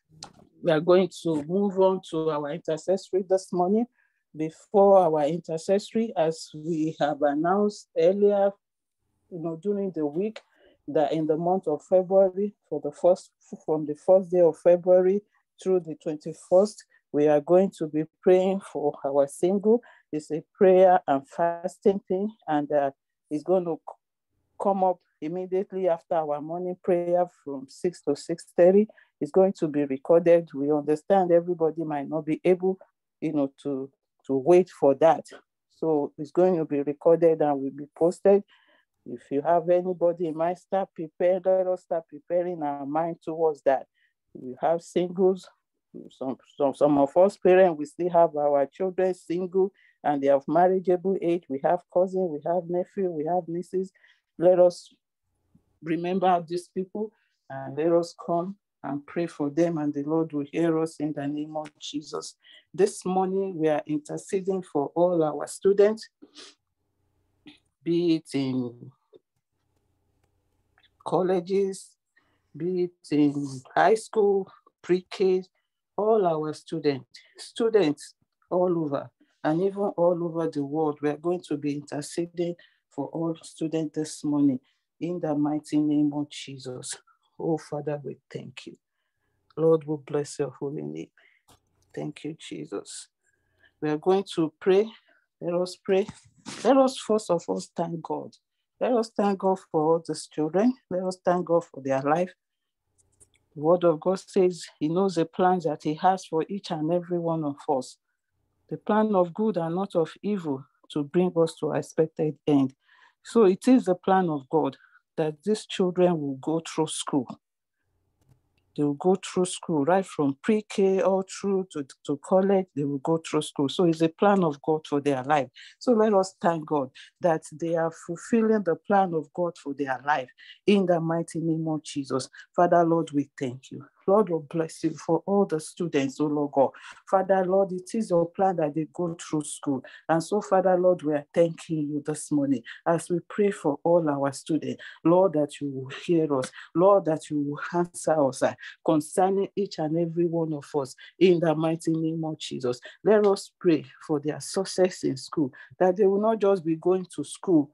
We are going to move on to our intercessory this morning. Before our intercessory, as we have announced earlier, during the week, that in the month of February, from the first day of February through the 21st, we are going to be praying for our single. It's a prayer and fasting thing, and it's going to come up immediately after our morning prayer from 6 to 6:30. It's going to be recorded. We understand everybody might not be able, to wait for that. So it's going to be recorded and will be posted. If you have anybody in mind, start preparing. Let us start preparing our mind towards that. We have singles. Some of us parents, we still have our children single and they have marriageable age. We have cousins, we have nephews, we have nieces. Let us remember these people and let us come and pray for them, and the Lord will hear us in the name of Jesus. This morning, we are interceding for all our students, be it in colleges, be it in high school, pre-K, all our students all over, and even all over the world. We are going to be interceding for all students this morning in the mighty name of Jesus. Oh, Father, we thank you. Lord, we bless your holy name. Thank you, Jesus. We are going to pray. Let us pray. Let us first of all thank God. Let us thank God for all these children. Let us thank God for their life. The word of God says he knows the plans that he has for each and every one of us. The plan of good and not of evil, to bring us to our expected end. So it is the plan of God that these children will go through school. They will go through school, right from pre-K all through to college, they will go through school. So it's a plan of God for their life. So let us thank God that they are fulfilling the plan of God for their life in the mighty name of Jesus. Father, Lord, we thank you. Lord, will bless you for all the students, oh Lord God. Father, Lord, it is your plan that they go through school. And so, Father, Lord, we are thanking you this morning as we pray for all our students. Lord, that you will hear us. Lord, that you will answer us concerning each and every one of us in the mighty name of Jesus. Let us pray for their success in school, that they will not just be going to school,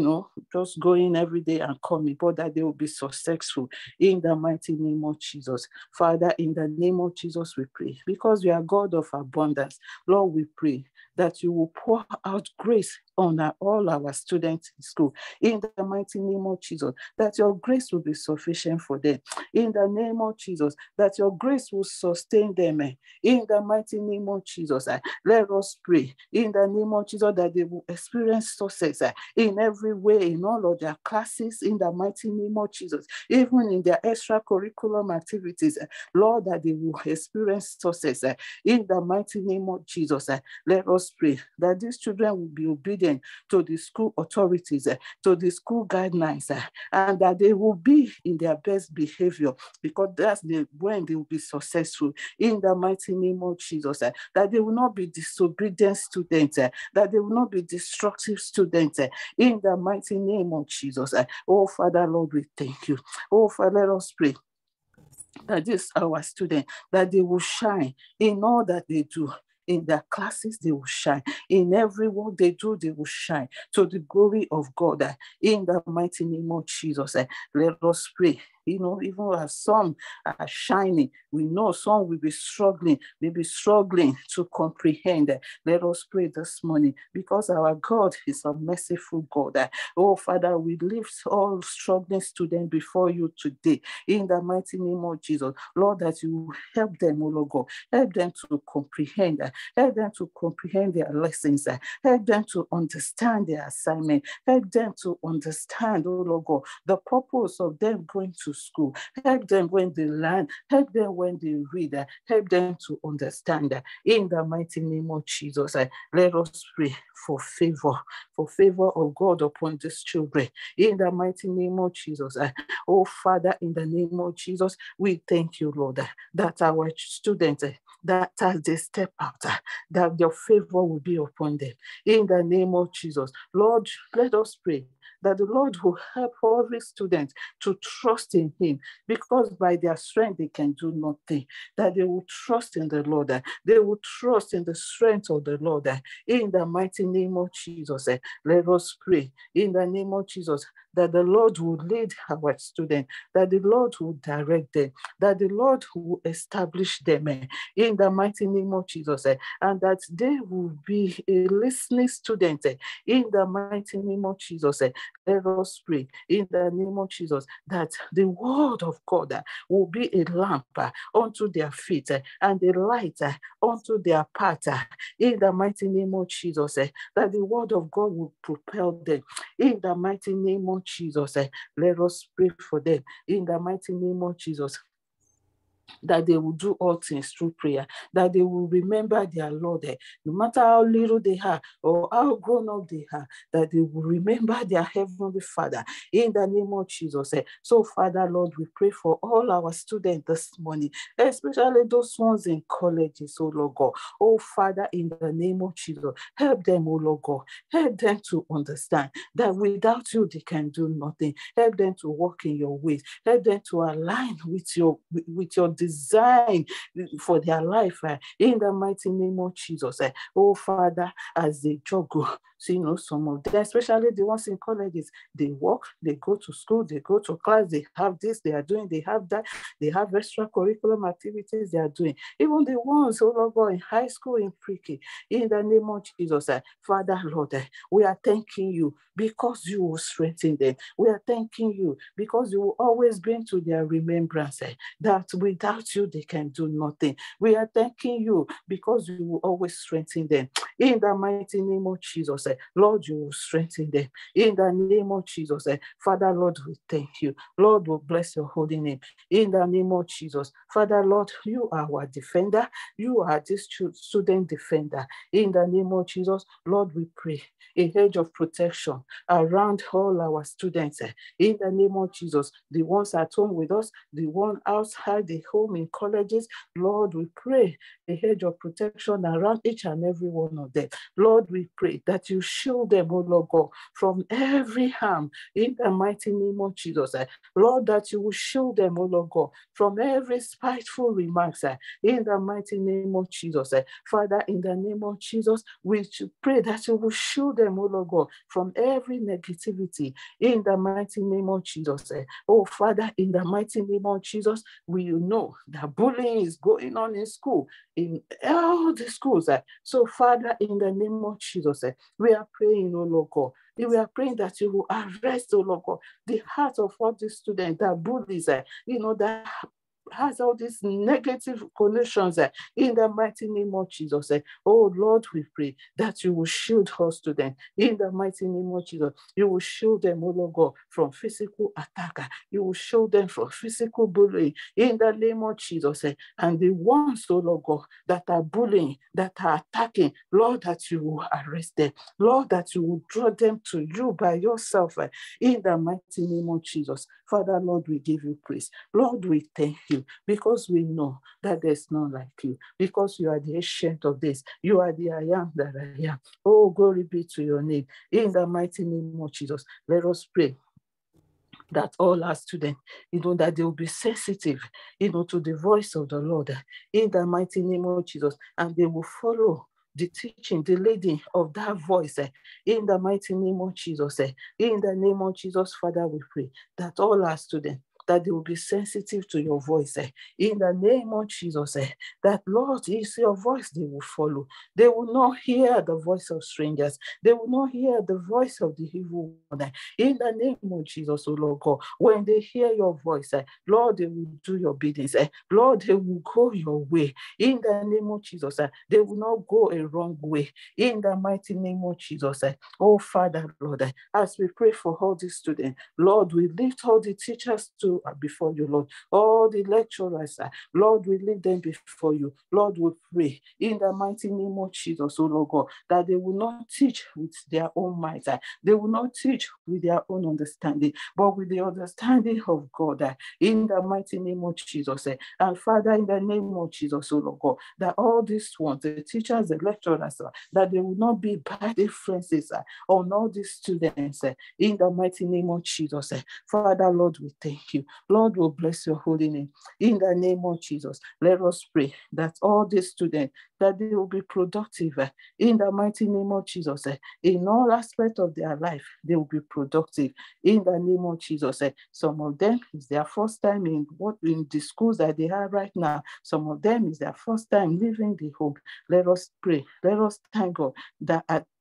just going every day and coming, but that they will be successful in the mighty name of Jesus. Father, in the name of Jesus, we pray, because you are God of abundance. Lord, we pray that you will pour out grace on all our students in school, in the mighty name of Jesus, that your grace will be sufficient for them, in the name of Jesus, that your grace will sustain them, in the mighty name of Jesus. Let us pray, in the name of Jesus, that they will experience success in every way, in all of their classes, in the mighty name of Jesus, even in their extracurricular activities, Lord, that they will experience success in the mighty name of Jesus. Let us pray that these children will be obedient to the school authorities, to the school guidelines, and that they will be in their best behavior, because that's when they will be successful in the mighty name of Jesus. That they will not be disobedient students, that they will not be destructive students, in the mighty name of Jesus. Oh, Father, Lord, we thank you. Oh, Father, let us pray that this our student, that they will shine in all that they do. In their classes, they will shine. In every work they do, they will shine to the glory of God. In the mighty name of Jesus, let us pray. Even as some are shining, we know some will be struggling. They'll be struggling to comprehend. Let us pray this morning, because our God is a merciful God. Oh, Father, we lift all struggling students before you today. In the mighty name of Jesus, Lord, that you will help them, oh Lord God. Help them to comprehend. Help them to comprehend their lessons. Help them to understand their assignment. Help them to understand, oh Lord God, the purpose of them going to school. Help them when they learn. Help them when they read. Help them to understand. In the mighty name of Jesus, let us pray for favor of God upon these children. In the mighty name of Jesus. Oh, Father, in the name of Jesus, we thank you, Lord, that our students, that as they step out, that your favor will be upon them. In the name of Jesus. Lord, let us pray that the Lord will help every student to trust in him, because by their strength they can do nothing. That they will trust in the Lord. They will trust in the strength of the Lord. In the mighty name of Jesus, let us pray. In the name of Jesus, that the Lord will lead our students, that the Lord will direct them, that the Lord will establish them in the mighty name of Jesus, and that they will be a listening student in the mighty name of Jesus. Let us pray in the name of Jesus that the word of God will be a lamp unto their feet and a light unto their path in the mighty name of Jesus, that the word of God will propel them in the mighty name of Jesus. Let us pray for them in the mighty name of Jesus. that they will do all things through prayer, that they will remember their Lord, no matter how little they are or how grown up they are, that they will remember their Heavenly Father in the name of Jesus. So, Father, Lord, we pray for all our students this morning, especially those ones in colleges, oh Lord God. Oh, Father, in the name of Jesus, help them, oh Lord God. Help them to understand that without you, they can do nothing. Help them to walk in your ways. Help them to align with your design for their life in the mighty name of Jesus. Oh, Father, as they juggle, so, some of them, especially the ones in colleges, they work, they go to school, they go to class, they have this, they are doing, they have that, they have extracurricular activities they are doing. Even the ones who are in high school, in pre-K, in the name of Jesus, Father, Lord, we are thanking you because you will strengthen them. We are thanking you because you will always bring to their remembrance that without you, they can do nothing. We are thanking you because you will always strengthen them. In the mighty name of Jesus, Lord, you will strengthen them. In the name of Jesus, Father, Lord, we thank you. Lord, we bless your holy name. In the name of Jesus, Father, Lord, you are our defender. You are this student defender. In the name of Jesus, Lord, we pray a hedge of protection around all our students. In the name of Jesus, the ones at home with us, the one outside the home in colleges, Lord, we pray a hedge of protection around each and every one of them. Lord, we pray that you shield them, oh Lord God, from every harm in the mighty name of Jesus. Lord, that you will shield them, oh Lord God, from every spiteful remarks in the mighty name of Jesus. Father, in the name of Jesus, we pray that you will shield them, oh Lord God, from every negativity in the mighty name of Jesus. Oh, Father, in the mighty name of Jesus, we know that bullying is going on in school, in all the schools. So, Father, in the name of Jesus, we are praying, oh Lord God. We are praying that you will arrest, oh Lord God, the heart of all the students that bullies, that has all these negative connotations in the mighty name of Jesus. Oh Lord, we pray that you will shield us to them in the mighty name of Jesus. You will shield them, oh Lord God, from physical attack. You will shield them from physical bullying in the name of Jesus. And the ones, oh Lord God, that are bullying, that are attacking, Lord, that you will arrest them. Lord, that you will draw them to you by yourself in the mighty name of Jesus. Father, Lord, we give you praise. Lord, we thank you because we know that there's none like you, because you are the ancient of days. You are the I am that I am. Oh, glory be to your name. In the mighty name of Jesus, let us pray that all our students, that they will be sensitive, to the voice of the Lord in the mighty name of Jesus, and they will follow the teaching, the leading of that voice in the mighty name of Jesus. In the name of Jesus, Father, we pray that all our students, that they will be sensitive to your voice in the name of Jesus. That, Lord, is your voice they will follow. They will not hear the voice of strangers. They will not hear the voice of the evil one. In the name of Jesus, oh Lord God, when they hear your voice, Lord, they will do your biddings. Lord, they will go your way. In the name of Jesus, they will not go a wrong way. In the mighty name of Jesus, oh Father, Lord, as we pray for all these students, Lord, we lift all the teachers before you, Lord. All the lecturers, Lord, we leave them before you. Lord, we pray in the mighty name of Jesus, oh Lord God, that they will not teach with their own might. They will not teach with their own understanding, but with the understanding of God. In the mighty name of Jesus. And Father, in the name of Jesus, oh Lord God, that all these ones, the teachers, the lecturers, that they will not be bad influences on all these students. In the mighty name of Jesus. Father, Lord, we thank you. Lord, will bless your holy name. In the name of Jesus, let us pray that all these students, that they will be productive in the mighty name of Jesus. In all aspects of their life, they will be productive in the name of Jesus. Some of them is their first time in the schools that they are right now. Some of them is their first time leaving the home. Let us pray. Let us thank God that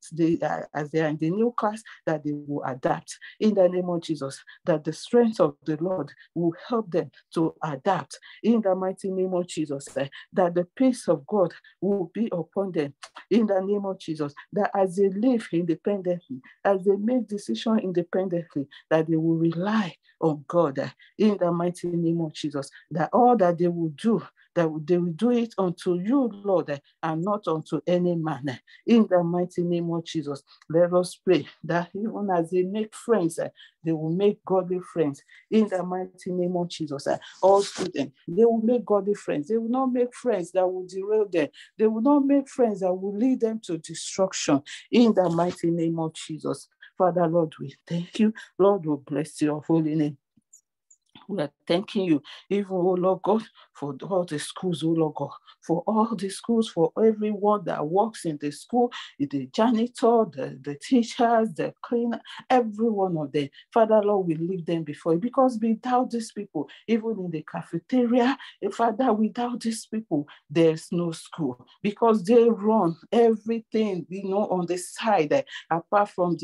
as they are in the new class, that they will adapt in the name of Jesus, that the strength of the Lord will help them to adapt in the mighty name of Jesus, that the peace of God will be upon them in the name of Jesus, that as they live independently, as they make decisions independently, that they will rely on God in the mighty name of Jesus, that all that they will do, that they will do it unto you, Lord, and not unto any man. In the mighty name of Jesus, let us pray that even as they make friends, they will make godly friends. In the mighty name of Jesus, all students, they will make godly friends. They will not make friends that will derail them. They will not make friends that will lead them to destruction. In the mighty name of Jesus, Father, Lord, we thank you. Lord, we bless your holy name. We are thanking you, even, oh Lord God, for all the schools, oh Lord God, for all the schools, for everyone that works in the school, the janitor, the teachers, the cleaner, every one of them. Father, Lord, we leave them before you, because without these people, even in the cafeteria, Father, without these people, there's no school, because they run everything, on the side, apart from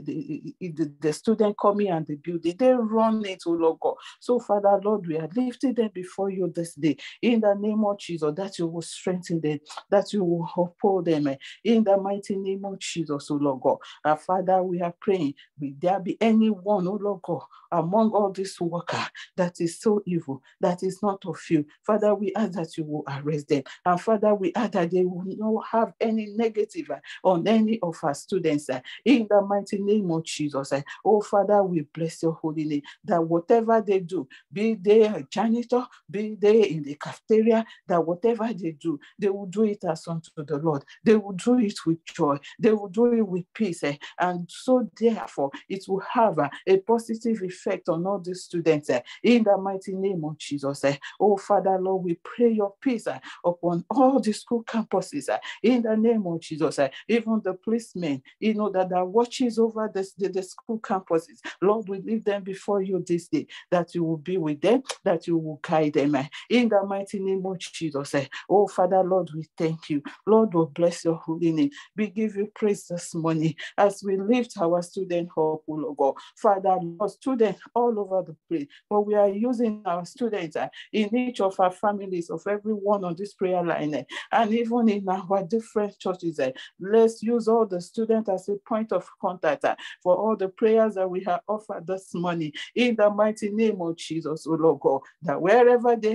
the student coming and the building. They run it, oh Lord God. So, Father, Lord, we are lifting them before you this day in the name of Jesus, that you will strengthen them, that you will uphold them in the mighty name of Jesus, oh Lord God. Our Father, we are praying, will there be anyone, oh Lord God, among all these workers that is so evil, that is not of you? Father, we ask that you will arrest them. And Father, we ask that they will not have any negative on any of our students in the mighty name of Jesus. Oh, Father, we bless your holy name, that whatever they do, be they a janitor, be they in the cafeteria, that whatever they do, they will do it as unto the Lord. They will do it with joy. They will do it with peace. And so therefore, it will have a positive effect on all the students in the mighty name of Jesus. Oh, Father, Lord, we pray your peace upon all the school campuses in the name of Jesus. Even the policemen, that watches over the school campuses. Lord, we leave them before you this day, that you will be with them, that you will guide them in the mighty name of Jesus. Oh, Father, Lord, we thank you. Lord, we bless your holy name. We give you praise this morning as we lift our student hope, oh Lord God. Father, Lord, students all over the place, but we are using our students in each of our families, of everyone on this prayer line, and even in our different churches. Let's use all the students as a point of contact for all the prayers that we have offered this morning in the mighty name of Jesus, oh Lord God, that wherever they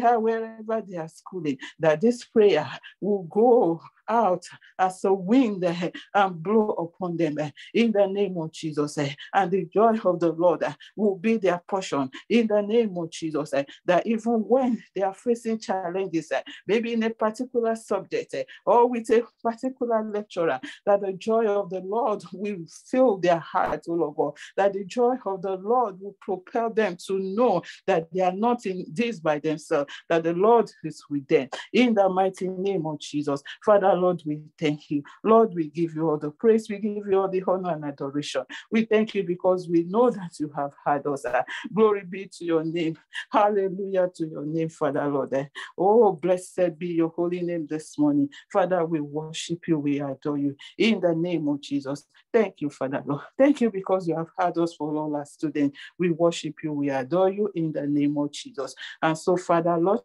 are schooling, that this prayer will go out as a wind and blow upon them in the name of Jesus. And the joy of the Lord will be their portion in the name of Jesus. That even when they are facing challenges, maybe in a particular subject or with a particular lecturer, that the joy of the Lord will fill their hearts, oh Lord God, that the joy of the Lord will propel them to know that they are not in this by themselves, that the Lord is with them in the mighty name of Jesus. Father, Lord, we thank you. Lord, we give you all the praise. We give you all the honor and adoration. We thank you because we know that you have heard us. Glory be to your name. Hallelujah to your name, Father, Lord. Oh, blessed be your holy name this morning. Father, we worship you. We adore you in the name of Jesus. Thank you, Father, Lord. Thank you because you have heard us for all our students. We worship you. We adore you in the name of Jesus. And so, Father, Lord,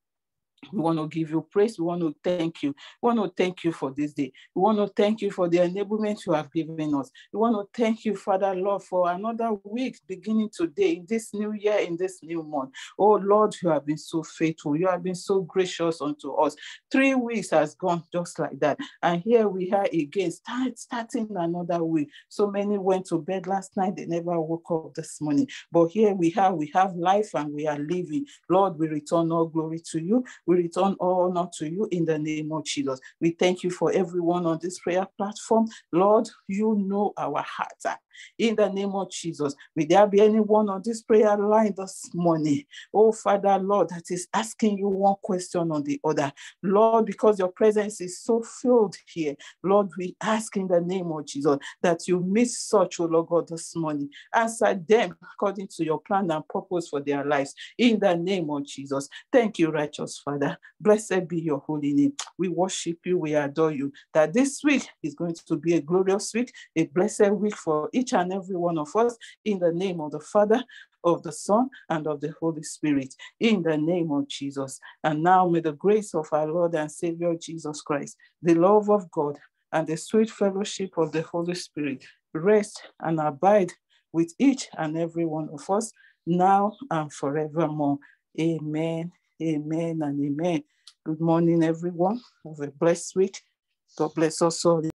we want to give you praise. We want to thank you. We want to thank you for this day. We want to thank you for the enablement you have given us. We want to thank you, Father, Lord, for another week beginning today, in this new year, in this new month. Oh, Lord, you have been so faithful. You have been so gracious unto us. 3 weeks has gone just like that. And here we are again, starting another week. So many went to bed last night. They never woke up this morning. But here we have life and we are living. Lord, we return all glory to you. We return all honor to you in the name of Jesus. We thank you for everyone on this prayer platform. Lord, you know our hearts. In the name of Jesus, will there be anyone on this prayer line this morning, oh Father, Lord, that is asking you one question on the other? Lord, because your presence is so filled here, Lord, we ask in the name of Jesus that you meet such, oh Lord God, this morning. Answer them according to your plan and purpose for their lives. In the name of Jesus. Thank you, righteous Father. Blessed be your holy name. We worship you, we adore you. That this week is going to be a glorious week, a blessed week for each each and every one of us in the name of the Father, of the Son, and of the Holy Spirit, in the name of Jesus. And now may the grace of our Lord and Savior Jesus Christ, the love of God, and the sweet fellowship of the Holy Spirit rest and abide with each and every one of us now and forevermore. Amen, amen, and amen. Good morning, everyone. Have a blessed week. God bless us all.